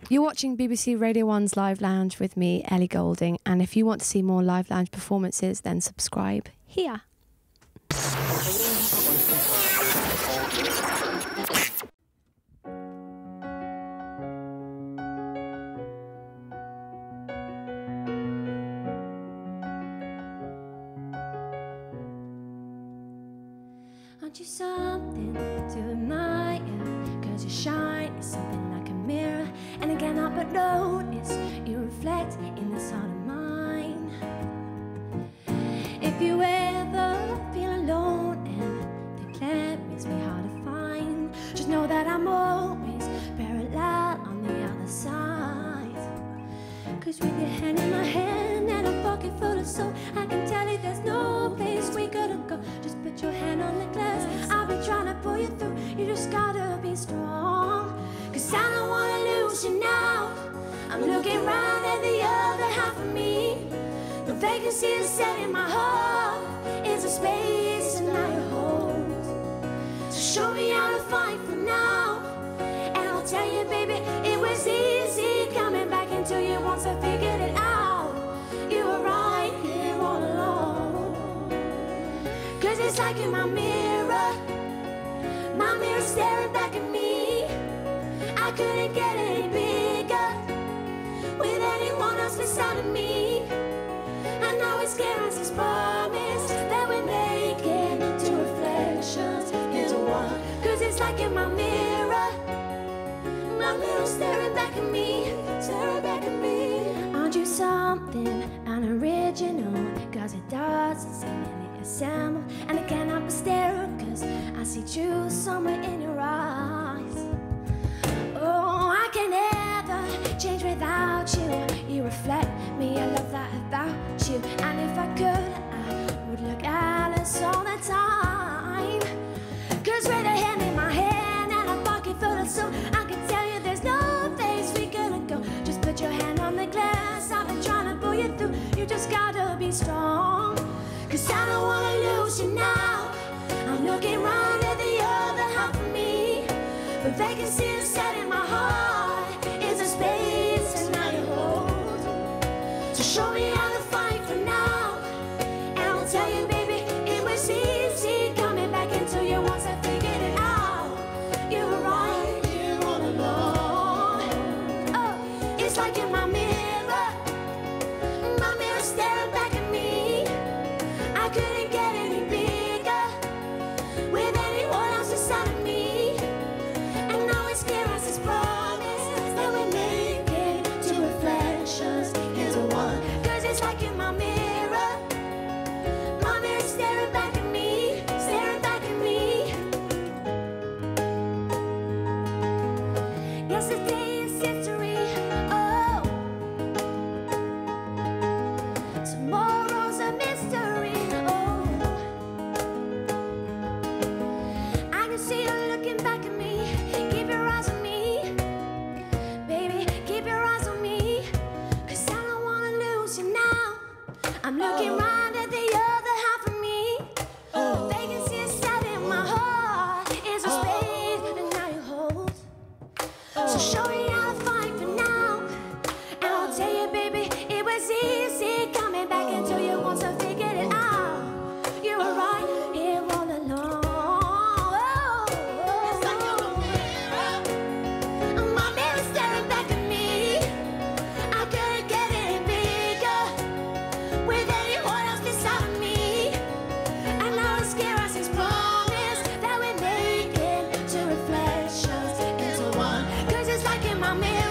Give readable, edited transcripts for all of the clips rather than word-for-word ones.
You're watching BBC Radio 1's Live Lounge with me, Ellie Goulding, and if you want to see more Live Lounge performances, then subscribe here. Aren't you something to admire? Cause you shine is something like a mirror, and I cannot but notice you reflect in this heart of mine. If you ever feel alone and the glare makes me hard to find, just know that I'm always parallel on the other side. Cause with your hand in my hand and a pocket full of soap, I can tell you there's no place we couldn't go. Just put your hand on the glass, I'll be trying to pull you through. You just gotta be strong, cause I don't wanna lose you now. I'm looking round at the other half of me. The vacancy is set in my heart. It's a space and now you hold. So show me how to fight for now, and I'll tell you, baby, it was easy coming back into you once I figured it out. You were right here all along. Cause it's like in my mirror staring back at me. I couldn't get any bigger with anyone else beside of me. I know it's scares this promise that we make it two reflections into one. Cause it's like in my mirror staring back at me, staring back at me. Aren't you something unoriginal? Cause it doesn't seem any assemble, and I cannot but stare cause I see truth somewhere in your eyes. Oh, I can never change without you. You reflect me, I love that about you. And if I could, I would look Alice all the time. Cause with a hand in my hand and a pocket full of soap, I can tell you there's no place we couldn't go. Just put your hand on the glass, I've been trying to pull you through. You just gotta be strong, cause I don't wanna lose you now. I'm looking round at the other half of me. The vacancy is set in my heart. It's a space and now you hold. So show me how to fight for now, and I'll tell you, baby, it was easy coming back into you once I figured it out. You were right here all along. Oh, it's like in my mirror staring back at me. I couldn't get any bigger with anyone else inside of me. And now it's clear as this promise that we make it two reflections into one. Cause it's like in my mirror staring back at me, staring back at me. Yesterday is history, oh, tomorrow's a mystery, oh. I can see you looking back at me. Keep your eyes on me, baby, keep your eyes on me. Cause I don't wanna lose you now. I'm looking round at the other half of me. The vacancy is set in my heart. It's a space and now you hold. So show me how to fight for now, and I'll tell you, baby, it was easy coming back into you once I figured it out. You were right here all along. It's like you're my mirror staring back at me. I couldn't get any bigger with anyone else beside of me. And now it's scary as this promise that we make it two reflections into one. Cause it's like in my mirror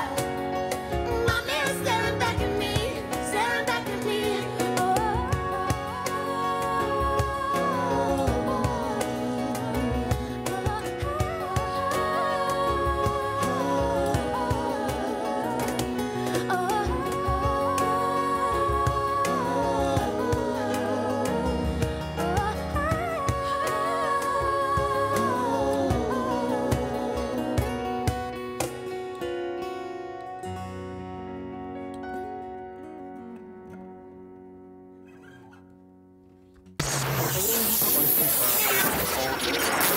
staring back at me, staring back at me. Oh,